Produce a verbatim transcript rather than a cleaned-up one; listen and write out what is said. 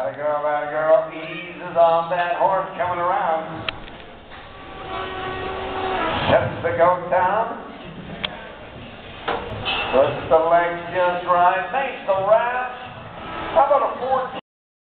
That a girl, that a girl, eases on that horse coming around. Sets the goat down. Puts the legs just right, makes the wrap. How about a fourteen?